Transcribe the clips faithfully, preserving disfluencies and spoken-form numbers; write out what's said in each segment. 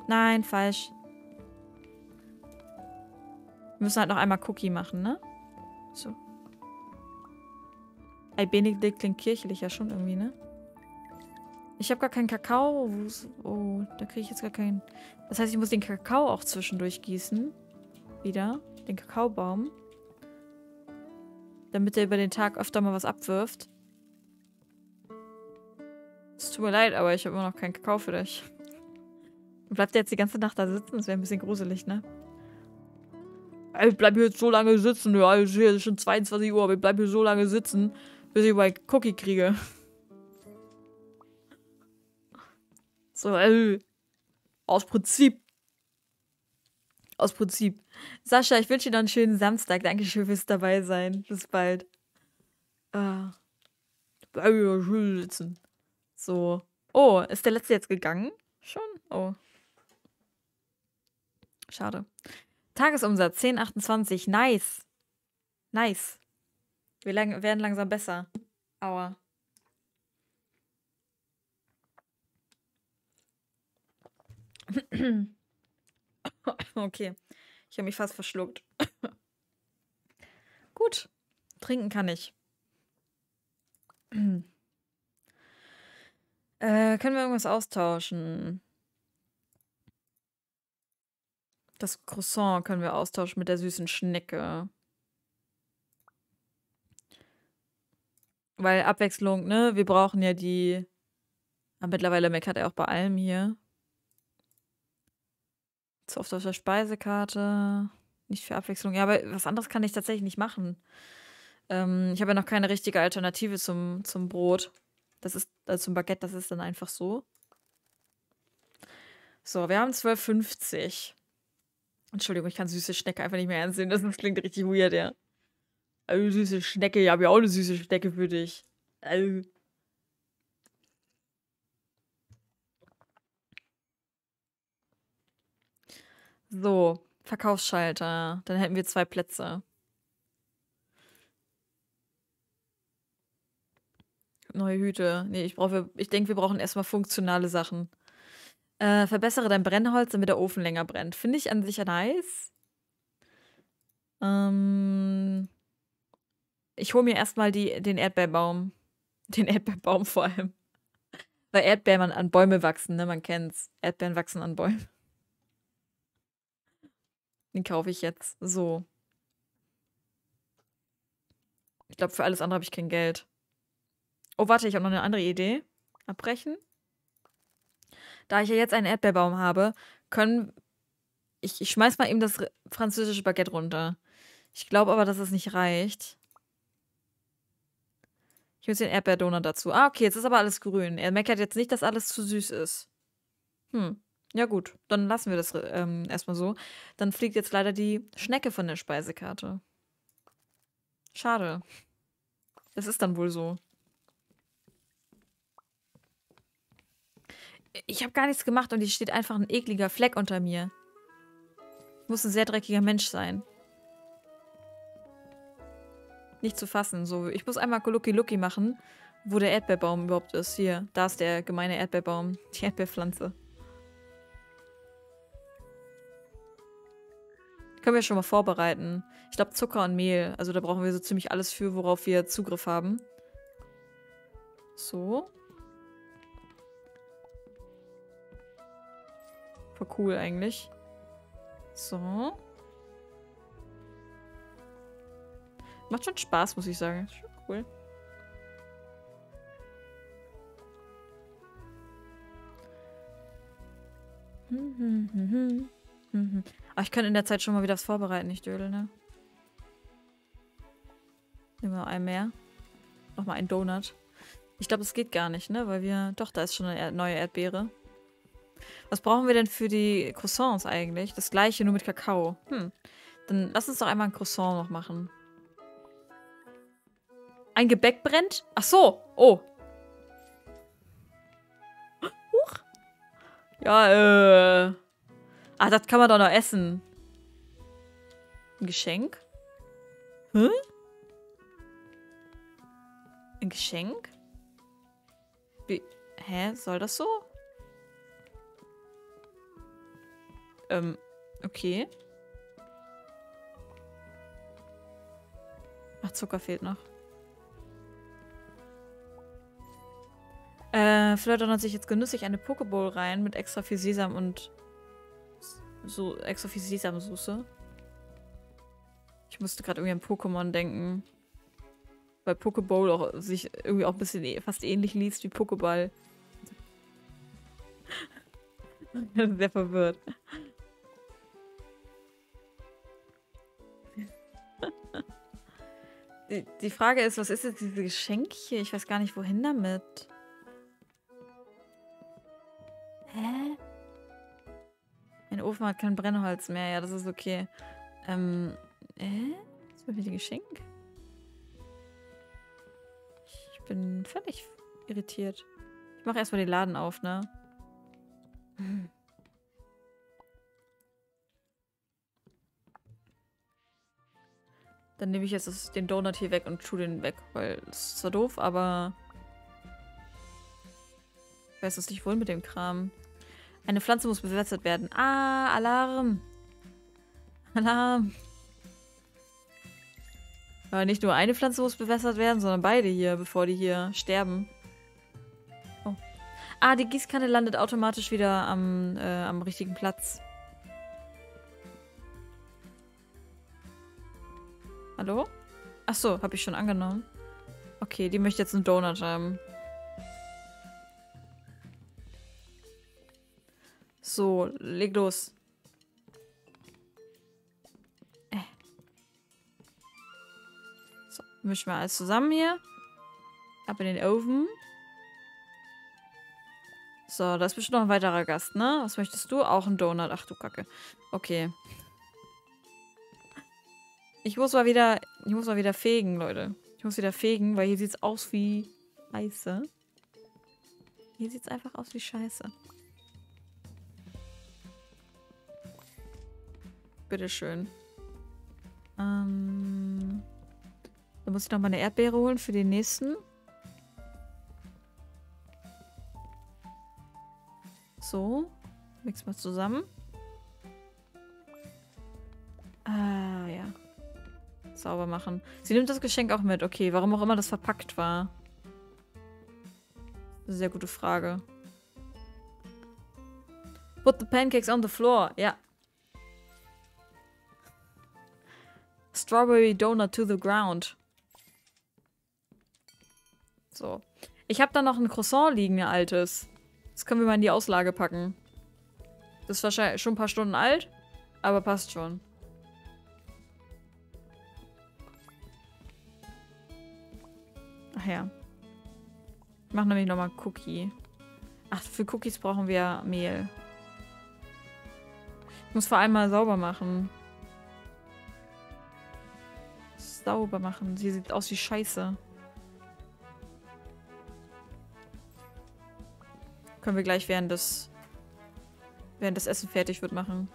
Nein, falsch. Wir müssen halt noch einmal Cookie machen, ne? So. Ei, Benedikt klingt kirchlich ja schon irgendwie, ne? Ich habe gar keinen Kakao. Oh, da kriege ich jetzt gar keinen. Das heißt, ich muss den Kakao auch zwischendurch gießen. Wieder. Den Kakaobaum. Damit er über den Tag öfter mal was abwirft. Es tut mir leid, aber ich habe immer noch keinen Kakao für dich. Bleibt der jetzt die ganze Nacht da sitzen? Das wäre ein bisschen gruselig, ne? Ich bleib hier jetzt so lange sitzen. Ja, es ist schon zweiundzwanzig Uhr, aber ich bleib hier so lange sitzen, bis ich mal Cookie kriege. So, äh, aus Prinzip. Aus Prinzip. Sascha, ich wünsche dir noch einen schönen Samstag. Dankeschön fürs dabei sein. Bis bald. Ah. Bleib hier schön sitzen. So. Oh, ist der letzte jetzt gegangen? Schon? Oh. Schade. Tagesumsatz zehn Komma achtundzwanzig. Nice. Nice. Wir lang werden langsam besser. Aua. Okay. Ich habe mich fast verschluckt. Gut. Trinken kann ich. äh, können wir irgendwas austauschen? Das Croissant können wir austauschen mit der süßen Schnecke. Weil Abwechslung, ne? Wir brauchen ja die... Aber mittlerweile meckert er auch bei allem hier. Zu oft auf der Speisekarte. Nicht für Abwechslung. Ja, aber was anderes kann ich tatsächlich nicht machen. Ähm, ich habe ja noch keine richtige Alternative zum, zum Brot. Das ist, also zum Baguette, das ist dann einfach so. So, wir haben zwölf fünfzig. Entschuldigung, ich kann süße Schnecke einfach nicht mehr ernst nehmen. Das, das klingt richtig weird, ja. Also, süße Schnecke, ich habe ja auch eine süße Schnecke für dich. Also. So, Verkaufsschalter. Dann hätten wir zwei Plätze. Neue Hüte. Nee, ich brauche, ich denke, wir brauchen erstmal funktionale Sachen. Äh, verbessere dein Brennholz, damit der Ofen länger brennt. Finde ich an sich nice. Ähm, ich hole mir erstmal die, den Erdbeerbaum. Den Erdbeerbaum vor allem. Weil Erdbeeren an Bäume wachsen, ne? Man kennt's. Erdbeeren wachsen an Bäumen. Den kaufe ich jetzt. So. Ich glaube, für alles andere habe ich kein Geld. Oh, warte, ich habe noch eine andere Idee. Abbrechen. Da ich ja jetzt einen Erdbeerbaum habe, können... Ich, ich schmeiß mal eben das französische Baguette runter. Ich glaube aber, dass es nicht reicht. Ich muss den Erdbeerdonut dazu. Ah, okay, jetzt ist aber alles grün. Er meckert jetzt nicht, dass alles zu süß ist. Hm. Ja gut, dann lassen wir das ähm, erstmal so. Dann fliegt jetzt leider die Schnecke von der Speisekarte. Schade. Das ist dann wohl so. Ich habe gar nichts gemacht und hier steht einfach ein ekliger Fleck unter mir. Ich muss ein sehr dreckiger Mensch sein. Nicht zu fassen. So, ich muss einmal Lucky Lucky machen, wo der Erdbeerbaum überhaupt ist. Hier, da ist der gemeine Erdbeerbaum. Die Erdbeerpflanze. Können wir schon mal vorbereiten. Ich glaube Zucker und Mehl. Also da brauchen wir so ziemlich alles für, worauf wir Zugriff haben. So. Voll cool eigentlich. So. Macht schon Spaß, muss ich sagen. Ist schon cool. Hm, hm, hm, hm. Mhm. Aber ich könnte in der Zeit schon mal wieder was vorbereiten, nicht Dödel, ne? Nehmen wir noch einen mehr. Nochmal einen Donut. Ich glaube, es geht gar nicht, ne? Weil wir... Doch, da ist schon eine neue Erdbeere. Was brauchen wir denn für die Croissants eigentlich? Das gleiche, nur mit Kakao. Hm. Dann lass uns doch einmal ein Croissant noch machen. Ein Gebäck brennt? Ach so. Oh. Huch. Ja, äh... Ah, das kann man doch noch essen. Ein Geschenk? Hä? Ein Geschenk? Wie? Hä? Soll das so? Ähm, okay. Ach, Zucker fehlt noch. Äh, Fleur donnert sich jetzt genüsslich eine Pokeball rein mit extra viel Sesam und so extra viel Sesamsoße. Ich musste gerade irgendwie an Pokémon denken. Weil Pokeball auch sich irgendwie auch ein bisschen e fast ähnlich liest wie Pokéball. Sehr verwirrt. die, die Frage ist, was ist jetzt diese Geschenk hier? Ich weiß gar nicht, wohin damit. Hä? Mein Ofen hat kein Brennholz mehr. Ja, das ist okay. Ähm, äh? Was war für ein Geschenk? Ich bin völlig irritiert. Ich mache erstmal den Laden auf, ne? Hm. Dann nehme ich jetzt das, den Donut hier weg und tue den weg, weil das ist zwar doof, aber ich weiß es nicht wohl mit dem Kram. Eine Pflanze muss bewässert werden. Ah, Alarm! Alarm! Aber nicht nur eine Pflanze muss bewässert werden, sondern beide hier, bevor die hier sterben. Oh. Ah, die Gießkanne landet automatisch wieder am, äh, am richtigen Platz. Hallo? Achso, habe ich schon angenommen. Okay, die möchte jetzt einen Donut haben. So, leg los. Äh. So, mischen wir alles zusammen hier. Ab in den Ofen. So, da ist bestimmt noch ein weiterer Gast, ne? Was möchtest du? Auch ein Donut. Ach du Kacke. Okay. Ich muss mal wieder, ich muss mal wieder fegen, Leute. Ich muss wieder fegen, weil hier sieht's aus wie Scheiße. Hier sieht's einfach aus wie Scheiße. Bitteschön. Ähm, dann muss ich noch mal eine Erdbeere holen für den nächsten. So. Mix mal zusammen. Ah, ja. Sauber machen. Sie nimmt das Geschenk auch mit. Okay, warum auch immer das verpackt war. Eine sehr gute Frage. Put the pancakes on the floor. Ja. Strawberry Donut to the ground. So. Ich habe da noch ein Croissant liegen, ein altes. Das können wir mal in die Auslage packen. Das ist wahrscheinlich schon ein paar Stunden alt, aber passt schon. Ach ja. Ich mache nämlich nochmal Cookie. Ach, für Cookies brauchen wir Mehl. Ich muss vor allem mal sauber machen. Sauber machen. Sie sieht aus wie Scheiße. Können wir gleich während das während das Essen fertig wird machen.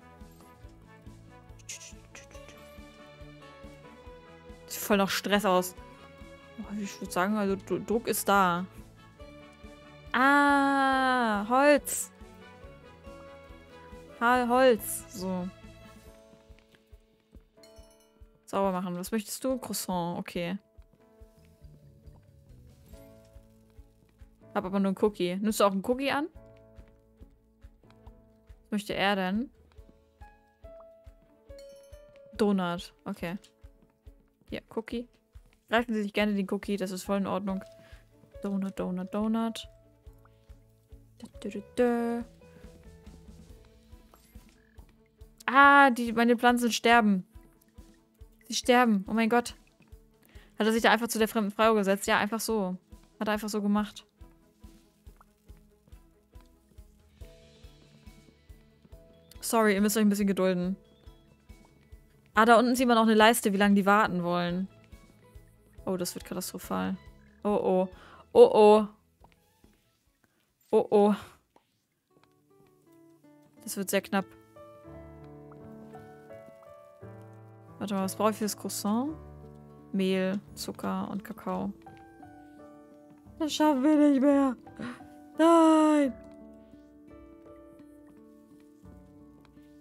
Sieht voll nach Stress aus. Ich würde sagen, also Druck ist da. Ah, Holz. Ha, Holz. So. Sauber machen. Was möchtest du? Croissant. Okay. Hab aber nur einen Cookie. Nimmst du auch einen Cookie an? Was möchte er denn? Donut. Okay. Hier, Cookie. Greifen Sie sich gerne den Cookie. Das ist voll in Ordnung. Donut, Donut, Donut. Da, da, da, da. Ah, die, meine Pflanzen sterben. Sie sterben. Oh mein Gott. Hat er sich da einfach zu der fremden Frau gesetzt? Ja, einfach so. Hat er einfach so gemacht. Sorry, ihr müsst euch ein bisschen gedulden. Ah, da unten sieht man auch eine Leiste, wie lange die warten wollen. Oh, das wird katastrophal. Oh, oh. Oh, oh. Oh, oh. Das wird sehr knapp. Warte mal, was brauche ich für das Croissant? Mehl, Zucker und Kakao. Das schaffen wir nicht mehr. Nein!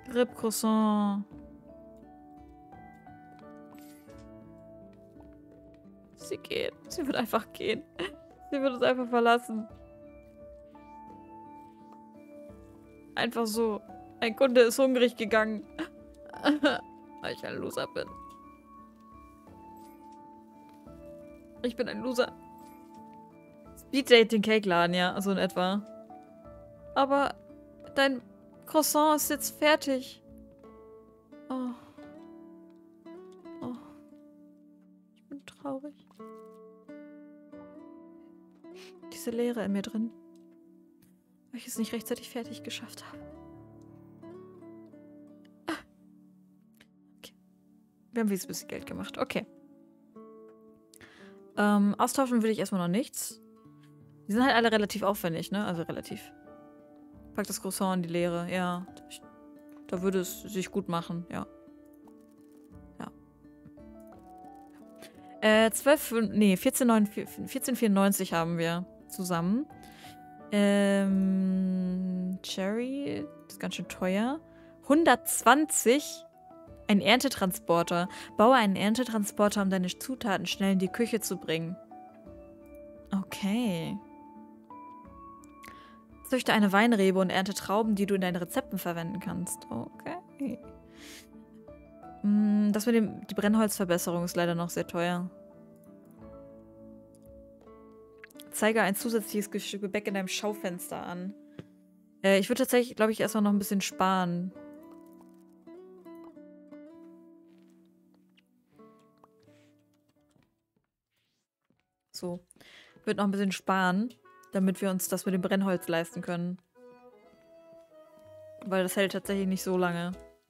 Rip Croissant. Sie geht. Sie wird einfach gehen. Sie wird uns einfach verlassen. Einfach so. Ein Kunde ist hungrig gegangen. Weil ich ein Loser bin. Ich bin ein Loser. Speed Dating Cake Laden, ja, so in etwa. Aber dein Croissant ist jetzt fertig. Oh. Oh. Ich bin traurig. Diese Leere in mir drin. Weil ich es nicht rechtzeitig fertig geschafft habe. Okay. Wir haben wenigstens ein bisschen Geld gemacht. Okay. Ähm, austauschen will ich erstmal noch nichts. Die sind halt alle relativ aufwendig, ne? Also relativ. Pack das Croissant in die Leere, ja. Da würde es sich gut machen, ja. Ja. Äh, zwölf, nee, vierzehn vierundneunzig haben wir zusammen. Ähm, Cherry, das ist ganz schön teuer. hundertzwanzig. Ein Erntetransporter. Baue einen Erntetransporter, um deine Zutaten schnell in die Küche zu bringen. Okay. Züchte eine Weinrebe und ernte Trauben, die du in deinen Rezepten verwenden kannst. Okay. Mm, das mit dem, die Brennholzverbesserung ist leider noch sehr teuer. Zeige ein zusätzliches Gebäck in deinem Schaufenster an. Äh, ich würde tatsächlich, glaube ich, erstmal noch ein bisschen sparen. So. Ich würde noch ein bisschen sparen, damit wir uns das mit dem Brennholz leisten können. Weil das hält tatsächlich nicht so lange.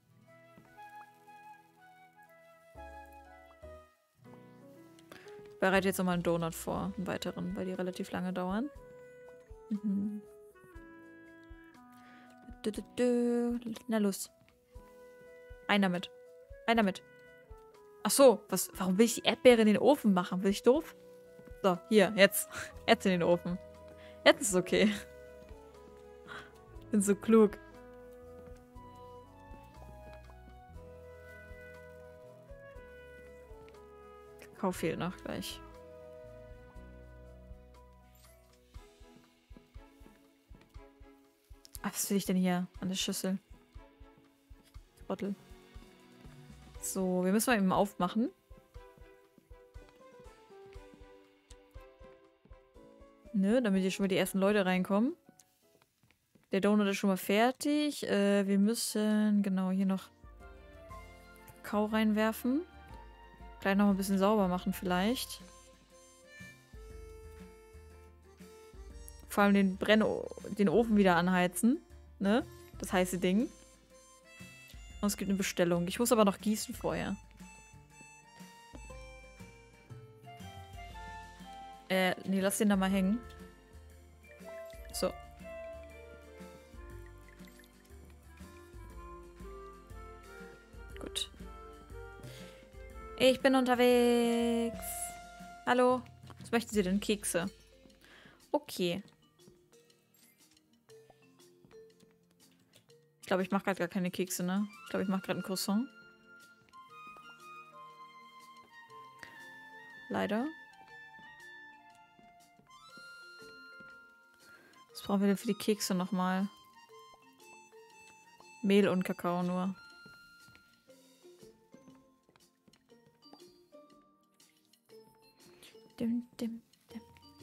Ich bereite jetzt nochmal einen Donut vor, einen weiteren, weil die relativ lange dauern. Mhm. Du, du, du. Na los. Einer mit. Einer mit. Ach so, was, warum will ich die Erdbeere in den Ofen machen? Bin ich doof? So, hier, jetzt. Jetzt in den Ofen. Jetzt ist es okay. Ich bin so klug. Kakao fehlt noch gleich. Ah, was will ich denn hier an der Schüssel? Trottel. So, wir müssen mal eben aufmachen. Ne, damit hier schon mal die ersten Leute reinkommen. Der Donut ist schon mal fertig. Äh, wir müssen genau hier noch Kakao reinwerfen. Gleich noch mal ein bisschen sauber machen vielleicht. Vor allem den Brenn den Ofen wieder anheizen. Ne? Das heiße Ding. Und es gibt eine Bestellung. Ich muss aber noch gießen vorher. Äh, nee, lass den da mal hängen. So. Gut. Ich bin unterwegs. Hallo. Was möchten Sie denn? Kekse. Okay. Ich glaube, ich mache gerade gar keine Kekse, ne? Ich glaube, ich mache gerade ein Croissant. Leider. Was brauchen wir denn für die Kekse nochmal? Mehl und Kakao nur. Dim, dim, dim.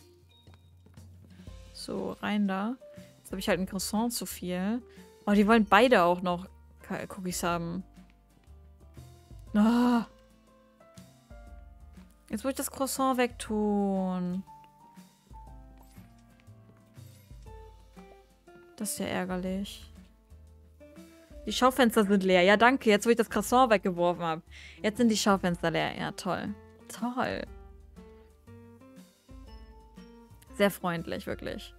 So, rein da. Jetzt habe ich halt ein Croissant zu viel. Oh, die wollen beide auch noch Cookies haben. Ah. Jetzt muss ich das Croissant wegtun. Das ist ja ärgerlich. Die Schaufenster sind leer. Ja, danke. Jetzt, wo ich das Croissant weggeworfen habe. Jetzt sind die Schaufenster leer. Ja, toll. Toll. Sehr freundlich, wirklich.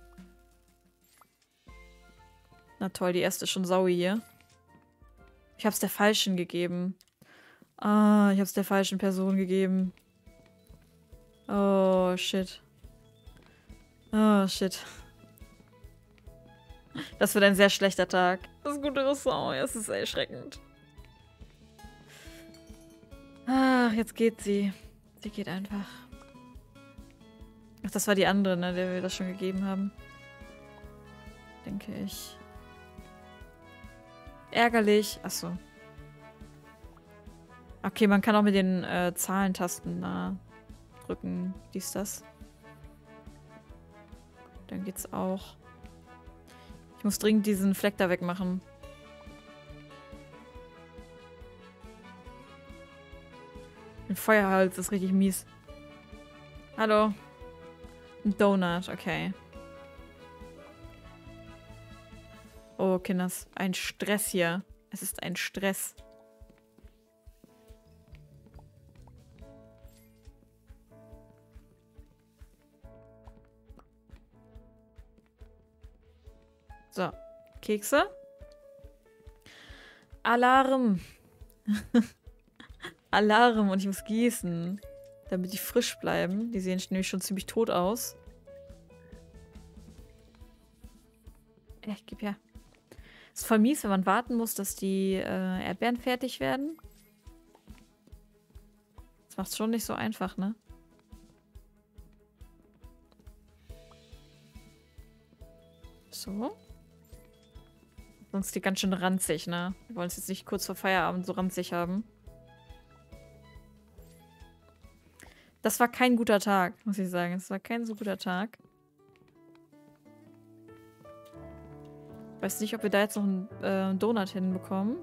Na toll, die erste ist schon Saui hier. Ich hab's der Falschen gegeben. Ah, ich hab's der falschen Person gegeben. Oh, shit. Oh, shit. Das wird ein sehr schlechter Tag. Das gute Ressort, es ist erschreckend. Ach, jetzt geht sie. Sie geht einfach. Ach, das war die andere, ne, der wir das schon gegeben haben. Denke ich. Ärgerlich. Achso. Okay, man kann auch mit den äh, Zahlentasten da drücken. Dies, das. Dann geht's auch. Ich muss dringend diesen Fleck da wegmachen. Ein Feuerhals ist richtig mies. Hallo. Ein Donut, okay. Oh, Kinders. Ein Stress hier. Es ist ein Stress. So. Kekse. Alarm. Alarm und ich muss gießen. Damit die frisch bleiben. Die sehen nämlich schon ziemlich tot aus. Ja, ich geb her. Ist voll mies, wenn man warten muss, dass die äh, Erdbeeren fertig werden. Das macht es schon nicht so einfach, ne? So. Sonst die ganz schön ranzig, ne? Wir wollen es jetzt nicht kurz vor Feierabend so ranzig haben. Das war kein guter Tag, muss ich sagen. Es war kein so guter Tag. Ich weiß nicht, ob wir da jetzt noch einen äh, Donut hinbekommen.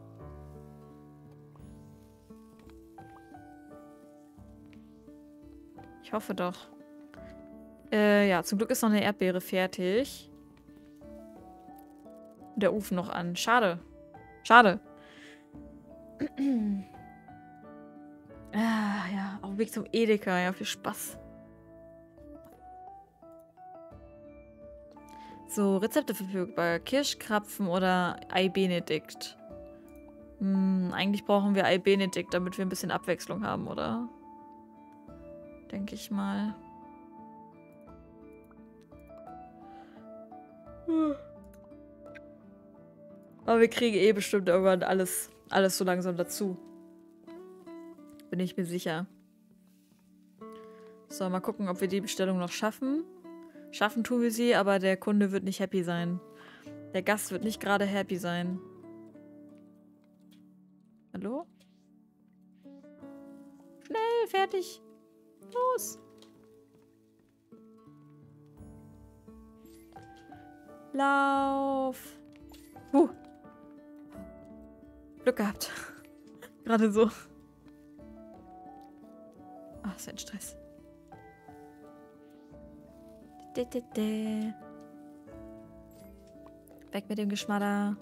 Ich hoffe doch. Äh, ja, zum Glück ist noch eine Erdbeere fertig. Der Ofen noch an. Schade. Schade. Ah, ja. Auf dem Weg zum Edeka. Ja, viel Spaß. So, Rezepte verfügbar. Kirschkrapfen oder Ei Benedikt. Hm, eigentlich brauchen wir Ei Benedikt, damit wir ein bisschen Abwechslung haben, oder? Denke ich mal. Hm. Aber wir kriegen eh bestimmt irgendwann alles, alles so langsam dazu. Bin ich mir sicher. So, mal gucken, ob wir die Bestellung noch schaffen. Schaffen tun wir sie, aber der Kunde wird nicht happy sein. Der Gast wird nicht gerade happy sein. Hallo? Schnell, fertig. Los. Lauf. Huh. Glück gehabt. Gerade so. Ach, so ein Stress. Weg mit dem Geschmatter.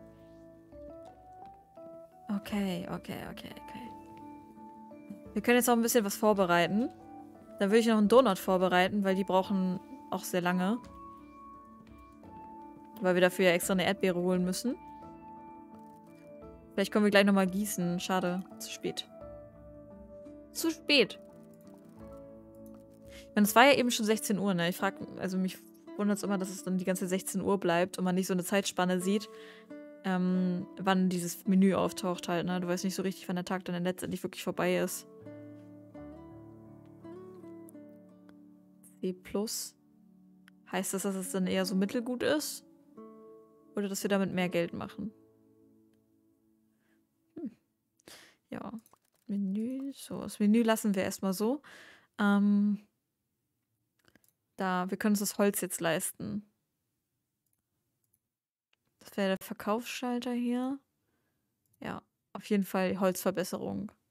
Okay, okay, okay, okay. Wir können jetzt noch ein bisschen was vorbereiten. Dann würde ich noch einen Donut vorbereiten, weil die brauchen auch sehr lange. Weil wir dafür ja extra eine Erdbeere holen müssen. Vielleicht können wir gleich nochmal gießen. Schade, zu spät. Zu spät. Ich meine, es war ja eben schon sechzehn Uhr, ne? Ich frage, also mich wundert es immer, dass es dann die ganze sechzehn Uhr bleibt und man nicht so eine Zeitspanne sieht, ähm, wann dieses Menü auftaucht halt, ne? Du weißt nicht so richtig, wann der Tag dann letztendlich wirklich vorbei ist. C plus. Heißt das, dass es dann eher so mittelgut ist? Oder dass wir damit mehr Geld machen? Hm. Ja. Menü. So, das Menü lassen wir erstmal so. Ähm. Da, wir können uns das Holz jetzt leisten. Das wäre der Verkaufsschalter hier. Ja, auf jeden Fall Holzverbesserung.